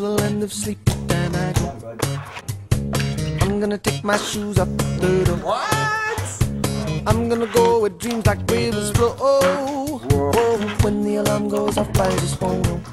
the land of sleep, then I go. I'm gonna take my shoes off the door. What? I'm gonna go where dreams like rivers flow. Whoa. When the alarm goes off, I just won't know.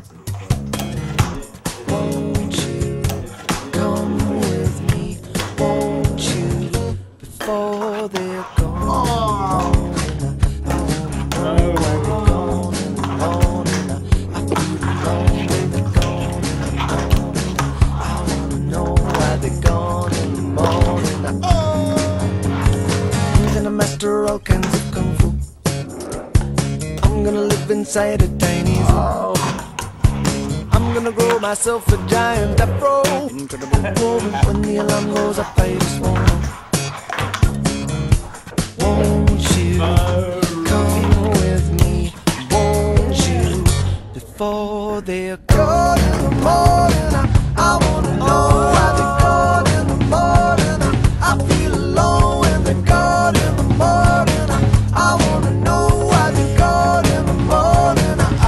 Won't you come with me? Won't you? Before they're gone. I wanna know where they're gone in the morning. I feel alone when they're gone in the morning. I wanna know why they're gone in the morning. I'm gonna master all kinds of kung fu. I'm gonna live inside a tiny zoo. I'm gonna grow myself a giant afro. When the alarm goes up, I just won't know. Won't you come with me? Won't you? Before they're gone in the morning, I wanna know why they're gone in the morning. I feel alone when they're gone in the morning. I wanna know why they're gone in the morning.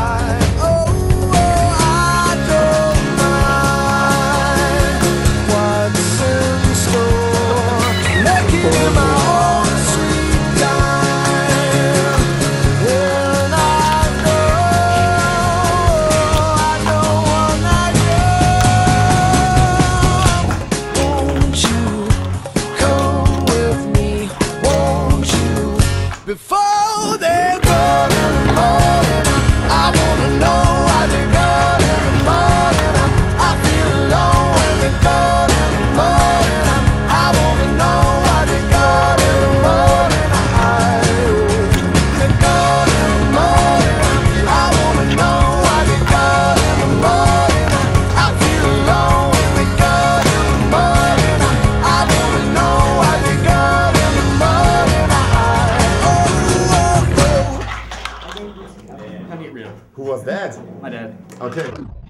I don't mind what's in store. Making my own sweet time. And I know what I do. Won't you come with me? Won't you? Before they're gone in the morning, I wanna know why they're gone in the morning. I feel alone when they're gone in the morning. I wanna know why they're gone in the morning. They're gone in the morning. I wanna know why they're gone in the morning. I feel alone when they're gone in the morning. I wanna know why they're gone in the morning. How do you real? Who was that? My dad. Okay.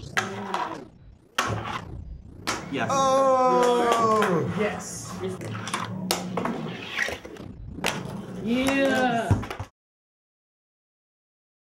Yes. Oh! Yes. Yeah.